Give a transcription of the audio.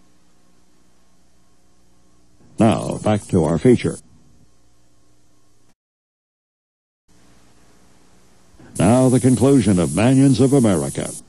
Now, back to our feature. Now the conclusion of Manions of America.